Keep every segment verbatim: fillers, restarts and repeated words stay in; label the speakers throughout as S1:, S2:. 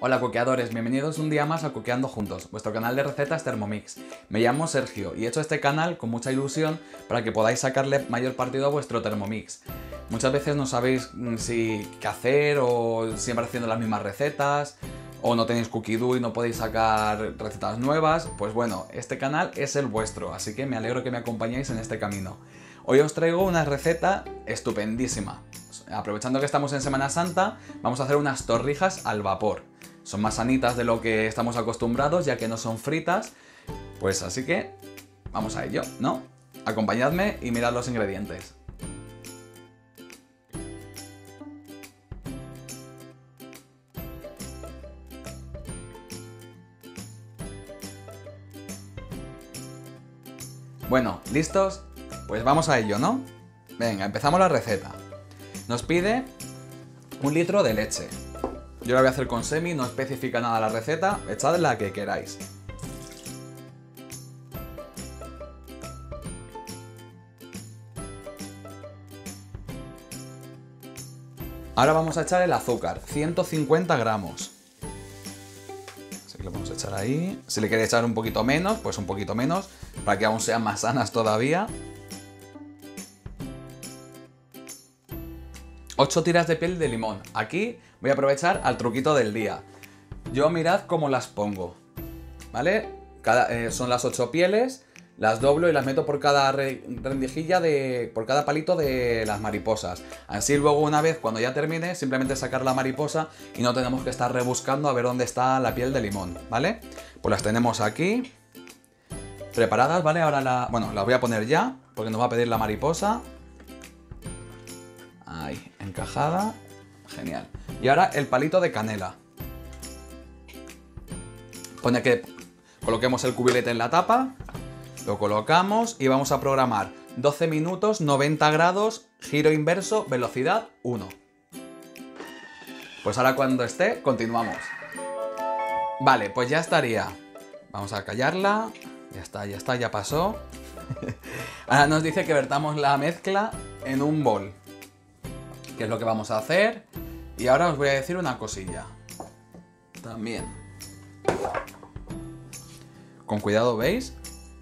S1: Hola coqueadores, bienvenidos un día más a Coqueando Juntos, vuestro canal de recetas Thermomix. Me llamo Sergio y he hecho este canal con mucha ilusión para que podáis sacarle mayor partido a vuestro Thermomix. Muchas veces no sabéis si qué hacer o siempre haciendo las mismas recetas o no tenéis Cookie Doo y no podéis sacar recetas nuevas. Pues bueno, este canal es el vuestro, así que me alegro que me acompañéis en este camino. Hoy os traigo una receta estupendísima. Aprovechando que estamos en Semana Santa, vamos a hacer unas torrijas al vapor. Son más sanitas de lo que estamos acostumbrados, ya que no son fritas. Pues así que vamos a ello, ¿no? Acompañadme y mirad los ingredientes. Bueno, ¿listos? Pues vamos a ello, ¿no? Venga, empezamos la receta. Nos pide un litro de leche. Yo la voy a hacer con semi, no especifica nada la receta, echad la que queráis. Ahora vamos a echar el azúcar, ciento cincuenta gramos. Así que lo vamos a echar ahí. Si le queréis echar un poquito menos, pues un poquito menos, para que aún sean más sanas todavía. ocho tiras de piel de limón. Aquí voy a aprovechar al truquito del día. Yo mirad cómo las pongo, ¿vale? Cada, eh, son las ocho pieles, las doblo y las meto por cada re, rendijilla, de, por cada palito de las mariposas. Así luego una vez, cuando ya termine, simplemente sacar la mariposa y no tenemos que estar rebuscando a ver dónde está la piel de limón, ¿vale? Pues las tenemos aquí, preparadas, ¿vale? Ahora la, bueno, las voy a poner ya, porque nos va a pedir la mariposa. Ahí, encajada. Genial. Y ahora el palito de canela. Pone que coloquemos el cubilete en la tapa. Lo colocamos y vamos a programar doce minutos, noventa grados, giro inverso, velocidad uno. Pues ahora cuando esté, continuamos. Vale, pues ya estaría. Vamos a callarla. Ya está, ya está, ya pasó. Ahora nos dice que vertamos la mezcla en un bol. Que es lo que vamos a hacer. Y ahora os voy a decir una cosilla. También. Con cuidado, ¿veis?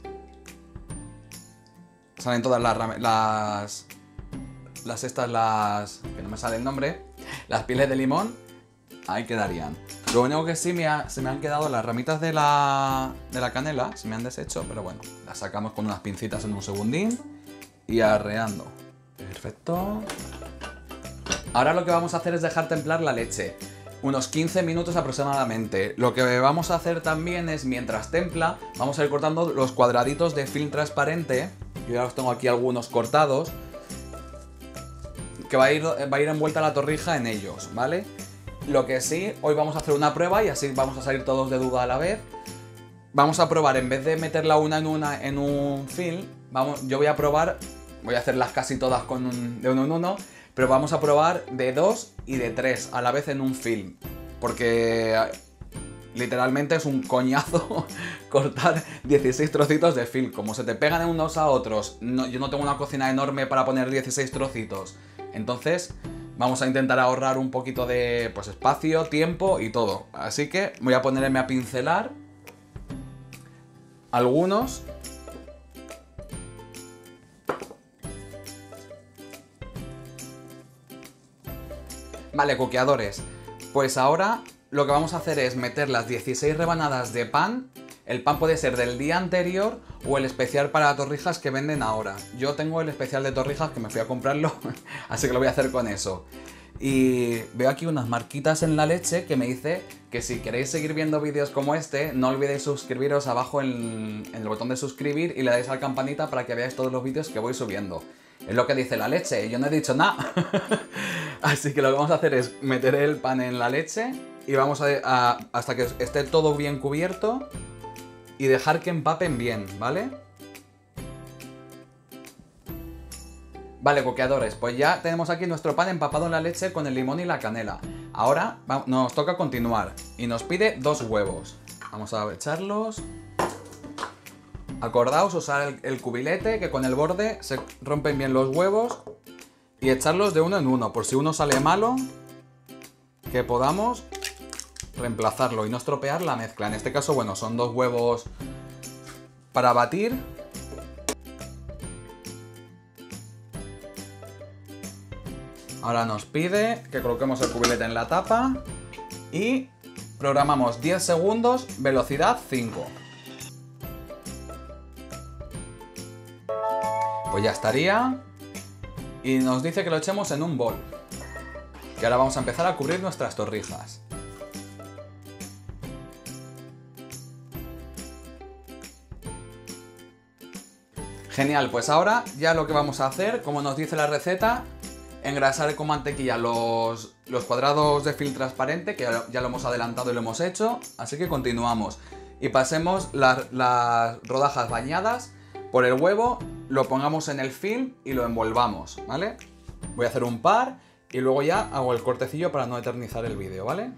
S1: Salen todas las... Las... Las estas, las... Que no me sale el nombre. Las pieles de limón. Ahí quedarían. Lo único que sí me ha, se me han quedado las ramitas de la... De la canela. Se me han deshecho. Pero bueno. Las sacamos con unas pincitas en un segundín. Y arreando. Perfecto. Ahora lo que vamos a hacer es dejar templar la leche, unos quince minutos aproximadamente. Lo que vamos a hacer también es, mientras templa, vamos a ir cortando los cuadraditos de film transparente. Yo ya los tengo aquí algunos cortados, que va a ir, va a ir envuelta la torrija en ellos, ¿vale? Lo que sí, hoy vamos a hacer una prueba y así vamos a salir todos de duda a la vez. Vamos a probar, en vez de meterla una en una en un film, vamos, yo voy a probar, voy a hacerlas casi todas con un, de uno en uno. Pero vamos a probar de dos y de tres a la vez en un film. Porque literalmente es un coñazo cortar dieciséis trocitos de film. Como se te pegan unos a otros, no, yo no tengo una cocina enorme para poner dieciséis trocitos. Entonces vamos a intentar ahorrar un poquito de pues, espacio, tiempo y todo. Así que voy a ponerme a pincelar algunos. Vale, coqueadores, pues ahora lo que vamos a hacer es meter las dieciséis rebanadas de pan. El pan puede ser del día anterior o el especial para torrijas que venden ahora. Yo tengo el especial de torrijas que me fui a comprarlo, así que lo voy a hacer con eso. Y veo aquí unas marquitas en la leche que me dice que si queréis seguir viendo vídeos como este, no olvidéis suscribiros abajo en, en el botón de suscribir y le dais a la campanita para que veáis todos los vídeos que voy subiendo. Es lo que dice la leche, yo no he dicho nada. Así que lo que vamos a hacer es meter el pan en la leche y vamos a, a hasta que esté todo bien cubierto y dejar que empapen bien, ¿vale? Vale, coqueadores, pues ya tenemos aquí nuestro pan empapado en la leche con el limón y la canela. Ahora nos toca continuar y nos pide dos huevos. Vamos a echarlos. Acordaos usar el, el cubilete, que con el borde se rompen bien los huevos. Y echarlos de uno en uno, por si uno sale malo, que podamos reemplazarlo y no estropear la mezcla. En este caso, bueno, son dos huevos para batir. Ahora nos pide que coloquemos el cubilete en la tapa y programamos diez segundos, velocidad cinco. Pues ya estaría. Y nos dice que lo echemos en un bol. Y ahora vamos a empezar a cubrir nuestras torrijas. Genial, pues ahora ya lo que vamos a hacer, como nos dice la receta, engrasar con mantequilla los, los cuadrados de film transparente, que ya, ya lo hemos adelantado y lo hemos hecho, así que continuamos. Y pasemos las, las rodajas bañadas por el huevo, lo pongamos en el film y lo envolvamos, ¿vale? Voy a hacer un par y luego ya hago el cortecillo para no eternizar el vídeo, ¿vale?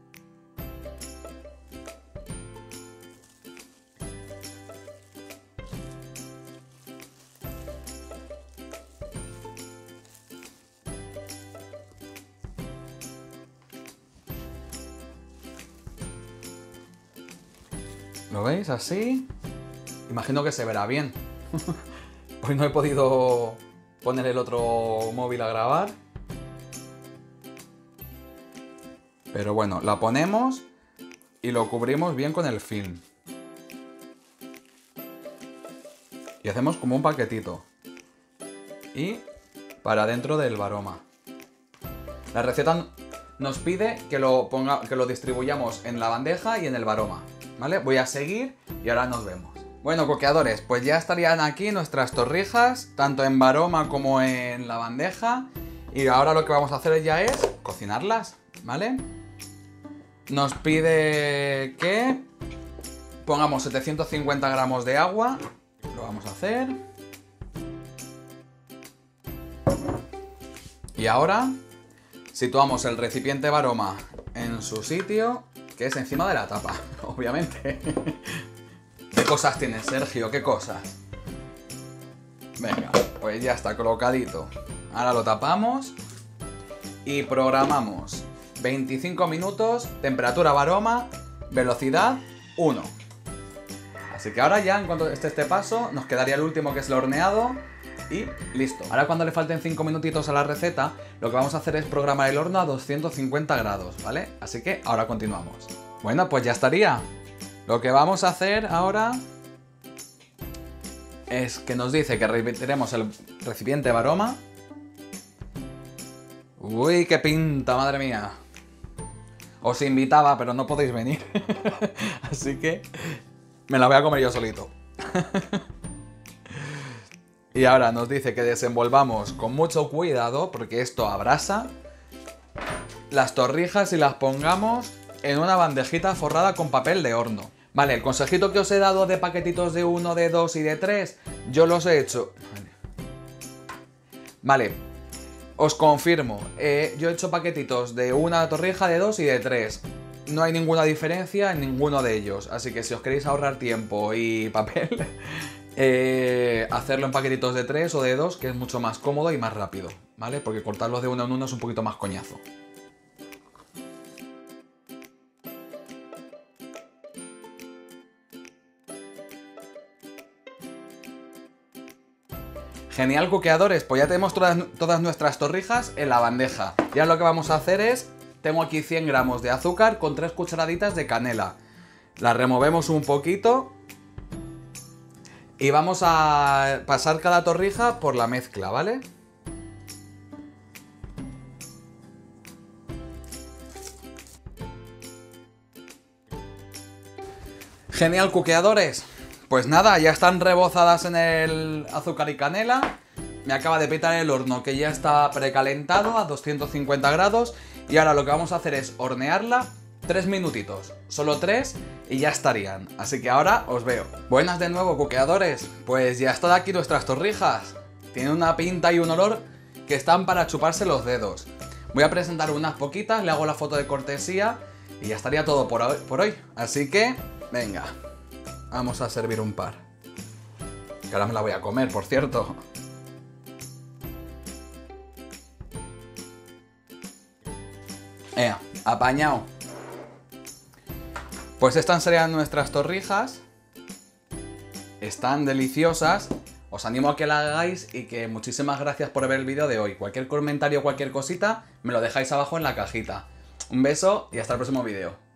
S1: ¿Lo veis? Así. Imagino que se verá bien. Hoy no he podido poner el otro móvil a grabar. Pero bueno, la ponemos y lo cubrimos bien con el film. Y hacemos como un paquetito. Y para dentro del baroma. La receta nos pide que lo, ponga, que lo distribuyamos en la bandeja y en el baroma. ¿Vale? Voy a seguir y ahora nos vemos. Bueno, coqueadores, pues ya estarían aquí nuestras torrijas, tanto en baroma como en la bandeja. Y ahora lo que vamos a hacer ya es cocinarlas, ¿vale? Nos pide que pongamos setecientos cincuenta gramos de agua. Lo vamos a hacer. Y ahora situamos el recipiente baroma en su sitio, que es encima de la tapa, obviamente. ¿Qué cosas tienes, Sergio? ¿Qué cosas? Venga, pues ya está colocadito. Ahora lo tapamos y programamos veinticinco minutos, temperatura baroma, velocidad uno. Así que ahora ya, en cuanto esté este paso, nos quedaría el último, que es el horneado. Y listo. Ahora, cuando le falten cinco minutitos a la receta, lo que vamos a hacer es programar el horno a doscientos cincuenta grados, ¿vale? Así que ahora continuamos. Bueno, pues ya estaría. Lo que vamos a hacer ahora es que nos dice que repetiremos el recipiente baroma. Uy, qué pinta, madre mía. Os invitaba, pero no podéis venir. Así que me la voy a comer yo solito. Y ahora nos dice que desenvolvamos con mucho cuidado, porque esto abrasa, las torrijas y las pongamos en una bandejita forrada con papel de horno. Vale, el consejito que os he dado de paquetitos de uno, de dos y de tres, yo los he hecho... Vale, os confirmo, eh, yo he hecho paquetitos de una torrija, de dos y de tres. No hay ninguna diferencia en ninguno de ellos, así que si os queréis ahorrar tiempo y papel... Eh, hacerlo en paquetitos de tres o de dos, que es mucho más cómodo y más rápido, ¿vale? Porque cortarlos de uno en uno es un poquito más coñazo. Genial, coqueadores, pues ya tenemos todas, todas nuestras torrijas en la bandeja. Ya lo que vamos a hacer es, tengo aquí cien gramos de azúcar con tres cucharaditas de canela. Las removemos un poquito. Y vamos a pasar cada torrija por la mezcla, ¿vale? Genial, cuqueadores. Pues nada, ya están rebozadas en el azúcar y canela. Me acaba de petar el horno, que ya está precalentado a doscientos cincuenta grados. Y ahora lo que vamos a hacer es hornearla tres minutitos, solo tres y ya estarían. Así que ahora os veo. Buenas de nuevo, coqueadores. Pues ya están aquí nuestras torrijas. Tienen una pinta y un olor que están para chuparse los dedos. Voy a presentar unas poquitas, le hago la foto de cortesía y ya estaría todo por hoy. Por hoy. Así que, venga, vamos a servir un par. Que ahora me la voy a comer, por cierto. Ea, apañado. Pues estas serían nuestras torrijas. Están deliciosas. Os animo a que la hagáis y que muchísimas gracias por ver el vídeo de hoy. Cualquier comentario, cualquier cosita, me lo dejáis abajo en la cajita. Un beso y hasta el próximo vídeo.